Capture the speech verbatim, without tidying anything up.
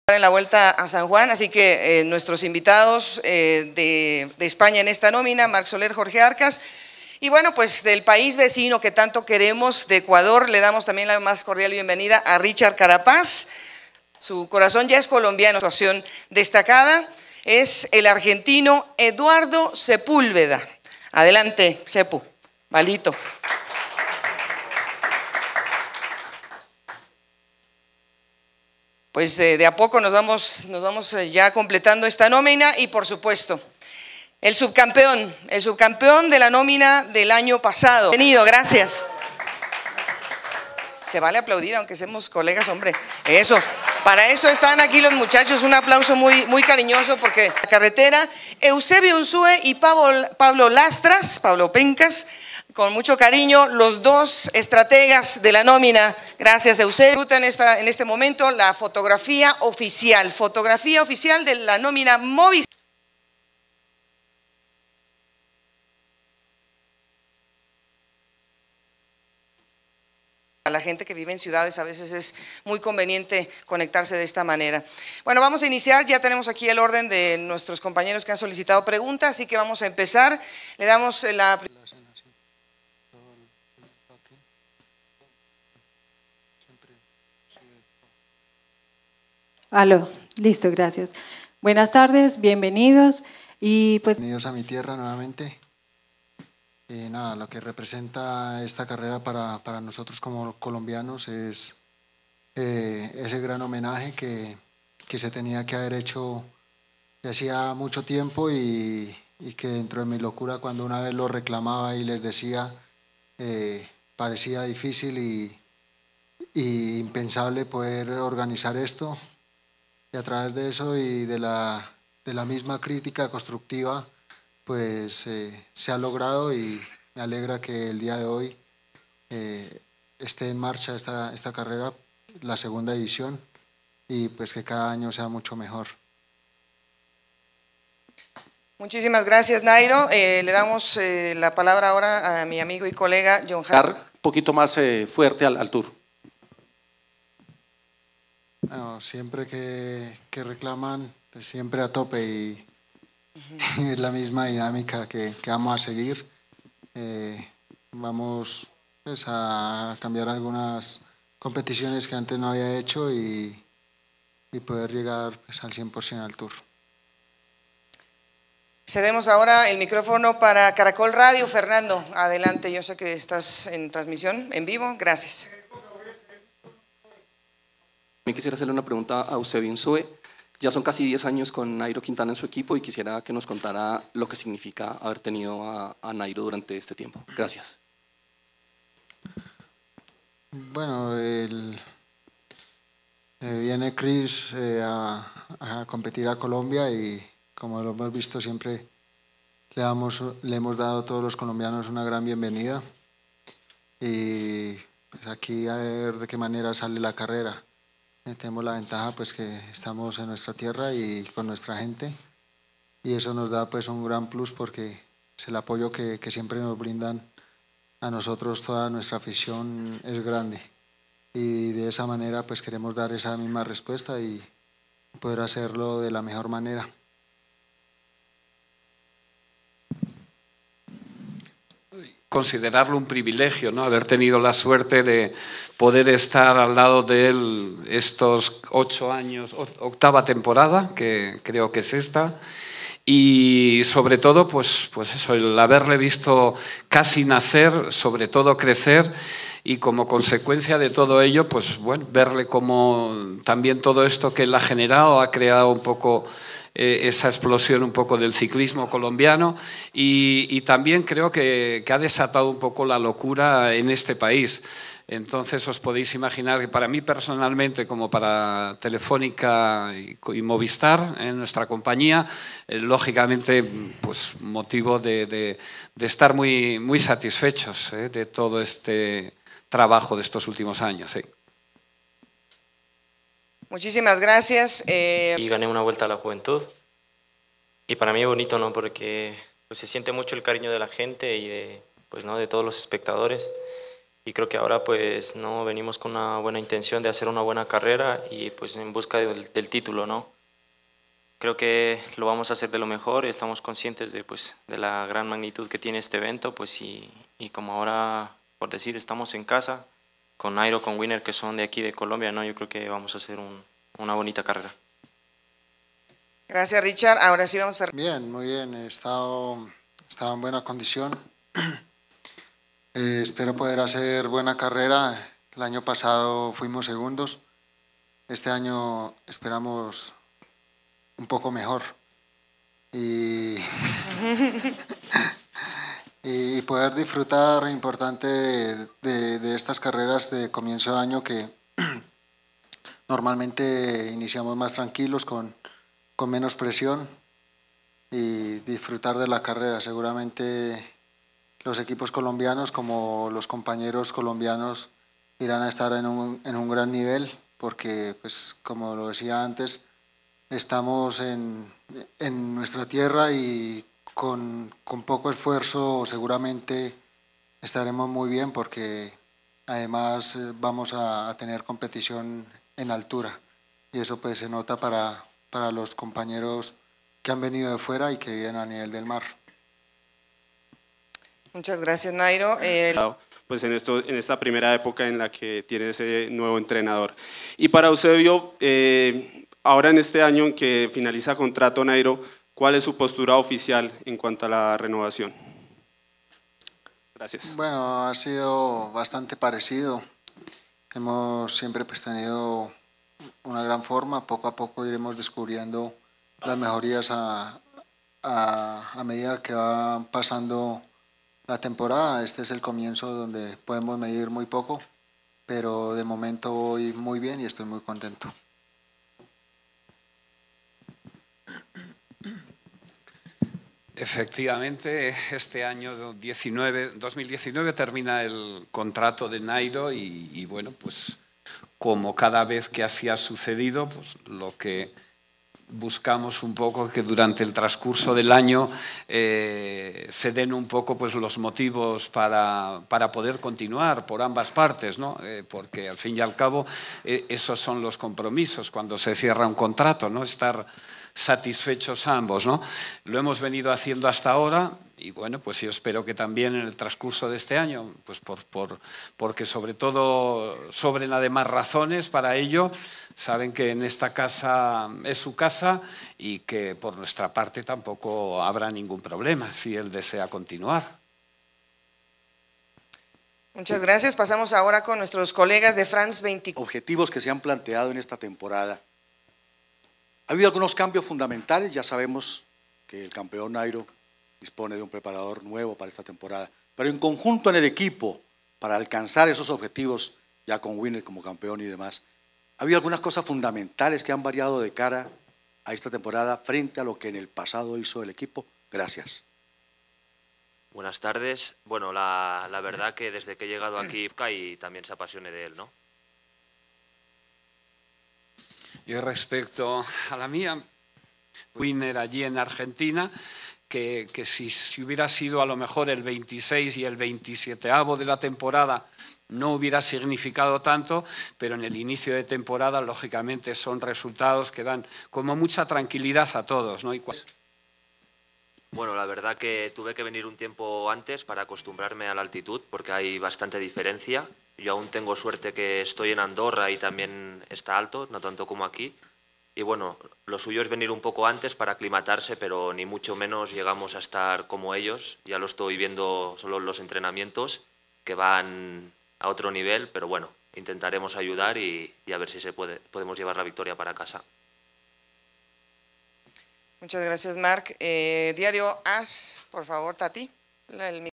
en la vuelta a San Juan, así que eh, nuestros invitados eh, de, de España en esta nómina, Marc Soler, Jorge Arcas, y bueno, pues del país vecino que tanto queremos, de Ecuador, le damos también la más cordial bienvenida a Richard Carapaz. Su corazón ya es colombiano, actuación destacada, es el argentino Eduardo Sepúlveda. Adelante, Sepu, malito. Pues de, de a poco nos vamos, nos vamos ya completando esta nómina y por supuesto, el subcampeón, el subcampeón de la nómina del año pasado. Bienvenido, gracias. Se vale aplaudir aunque seamos colegas, hombre. Eso, para eso están aquí los muchachos, un aplauso muy, muy cariñoso porque la carretera, Eusebio Unzúe y Pablo, Pablo Lastras, Pablo Pencas, con mucho cariño, los dos estrategas de la nómina. Gracias, Eusebio. Disfrutan esta, en este momento la fotografía oficial, fotografía oficial de la nómina Movistar. A la gente que vive en ciudades a veces es muy conveniente conectarse de esta manera. Bueno, vamos a iniciar, ya tenemos aquí el orden de nuestros compañeros que han solicitado preguntas, así que vamos a empezar. Le damos la... Aló, listo, gracias. Buenas tardes, bienvenidos y pues... Bienvenidos a mi tierra nuevamente. Eh, nada, lo que representa esta carrera para, para nosotros como colombianos es eh, ese gran homenaje que, que se tenía que haber hecho de hacía mucho tiempo y, y que dentro de mi locura cuando una vez lo reclamaba y les decía eh, parecía difícil y, y impensable poder organizar esto. Y a través de eso y de la, de la misma crítica constructiva, pues eh, se ha logrado y me alegra que el día de hoy eh, esté en marcha esta, esta carrera, la segunda edición, y pues que cada año sea mucho mejor. Muchísimas gracias, Nairo. Eh, le damos eh, la palabra ahora a mi amigo y colega John Hart. Un poquito más eh, fuerte al, al tour. Bueno, siempre que, que reclaman, pues siempre a tope y uh-huh. Es la misma dinámica que, que vamos a seguir. Eh, vamos pues, a cambiar algunas competiciones que antes no había hecho y, y poder llegar pues, al cien por ciento al tour. Cedemos ahora el micrófono para Caracol Radio. Fernando, adelante, yo sé que estás en transmisión en vivo, gracias. Quisiera hacerle una pregunta a Eusebio Unzúe. Ya son casi diez años con Nairo Quintana en su equipo y quisiera que nos contara lo que significa haber tenido a, a Nairo durante este tiempo. Gracias. Bueno, el, eh, viene Chris eh, a, a competir a Colombia y como lo hemos visto siempre le, damos, le hemos dado a todos los colombianos una gran bienvenida y pues aquí a ver de qué manera sale la carrera. Tenemos la ventaja pues que estamos en nuestra tierra y con nuestra gente y eso nos da pues un gran plus porque es el apoyo que, que siempre nos brindan a nosotros, toda nuestra afición es grande y de esa manera pues queremos dar esa misma respuesta y poder hacerlo de la mejor manera. Considerarlo un privilegio, ¿no? Haber tenido la suerte de poder estar al lado de él estos ocho años, octava temporada, que creo que es esta, y sobre todo, pues, pues eso, el haberle visto casi nacer, sobre todo crecer, y como consecuencia de todo ello, pues bueno, verle como también todo esto que él ha generado, ha creado un poco eh, esa explosión un poco del ciclismo colombiano y, y también creo que, que ha desatado un poco la locura en este país. Entonces os podéis imaginar que para mí personalmente, como para Telefónica y, y Movistar, en nuestra compañía, eh, lógicamente pues motivo de, de, de estar muy, muy satisfechos eh, de todo este trabajo de estos últimos años. Sí. Muchísimas gracias. Eh... Y gané una Vuelta a la Juventud. Y para mí es bonito, ¿no? Porque pues, se siente mucho el cariño de la gente y de, pues, ¿no? de todos los espectadores. y creo que ahora pues no venimos con una buena intención de hacer una buena carrera y pues en busca del, del título, ¿no? Creo que lo vamos a hacer de lo mejor, estamos conscientes de, pues, de la gran magnitud que tiene este evento, pues, y, y como ahora, por decir, estamos en casa, con Nairo, con Winner, que son de aquí de Colombia, ¿no? Yo creo que vamos a hacer un, una bonita carrera. Gracias, Richard. Ahora sí vamos a... Bien, muy bien, he estado, he estado en buena condición. Eh, espero poder hacer buena carrera. El año pasado fuimos segundos. Este año esperamos un poco mejor. Y, y poder disfrutar, importante, de, de, de estas carreras de comienzo de año que normalmente iniciamos más tranquilos, con, con menos presión, y disfrutar de la carrera. Seguramente los equipos colombianos, como los compañeros colombianos, irán a estar en un, en un gran nivel, porque, pues, como lo decía antes, estamos en, en nuestra tierra y con, con poco esfuerzo seguramente estaremos muy bien, porque además vamos a, a tener competición en altura, y eso pues se nota para, para los compañeros que han venido de fuera y que viven a nivel del mar. Muchas gracias, Nairo. Eh, pues en, esto, en esta primera época en la que tiene ese nuevo entrenador. Y para Eusebio, eh, ahora en este año en que finaliza contrato Nairo, ¿cuál es su postura oficial en cuanto a la renovación? Gracias. Bueno, ha sido bastante parecido. Hemos siempre pues tenido una gran forma. Poco a poco iremos descubriendo las mejorías a, a, a medida que va pasando la temporada. Este es el comienzo donde podemos medir muy poco, pero de momento voy muy bien y estoy muy contento. Efectivamente, este año dos mil diecinueve termina el contrato de Nairo y, y bueno, pues como cada vez que así ha sucedido, pues lo que buscamos un poco que durante el transcurso del año eh, se den un poco pues los motivos para, para poder continuar por ambas partes, ¿no? Eh, porque al fin y al cabo eh, esos son los compromisos cuando se cierra un contrato, ¿no? Estar satisfechos ambos, ¿no? Lo hemos venido haciendo hasta ahora y bueno, pues yo espero que también en el transcurso de este año, pues por, por, porque sobre todo sobren además razones para ello. Saben que en esta casa es su casa y que por nuestra parte tampoco habrá ningún problema si él desea continuar. Muchas gracias. Pasamos ahora con nuestros colegas de France veinticuatro. Objetivos que se han planteado en esta temporada. Ha habido algunos cambios fundamentales. Ya sabemos que el campeón Nairo dispone de un preparador nuevo para esta temporada, pero en conjunto en el equipo, para alcanzar esos objetivos, ya con Winner como campeón y demás, ¿ha habido algunas cosas fundamentales que han variado de cara a esta temporada frente a lo que en el pasado hizo el equipo? Gracias. Buenas tardes. Bueno, la, la verdad que desde que he llegado aquí y también se apasione de él, ¿no? Yo respecto a la mía, Winner allí en Argentina, que, que si, si hubiera sido a lo mejor el veintiséis y el veintisiete de la temporada, no hubiera significado tanto, pero en el inicio de temporada, lógicamente, son resultados que dan como mucha tranquilidad a todos, ¿no? Y bueno, la verdad que tuve que venir un tiempo antes para acostumbrarme a la altitud, porque hay bastante diferencia. Yo aún tengo suerte que estoy en Andorra y también está alto, no tanto como aquí. Y bueno, lo suyo es venir un poco antes para aclimatarse, pero ni mucho menos llegamos a estar como ellos. Ya lo estoy viendo solo en los entrenamientos, que van a otro nivel, pero bueno, intentaremos ayudar y, y a ver si se puede, podemos llevar la victoria para casa. Muchas gracias, Marc. Eh, Diario A S, por favor, Tati. El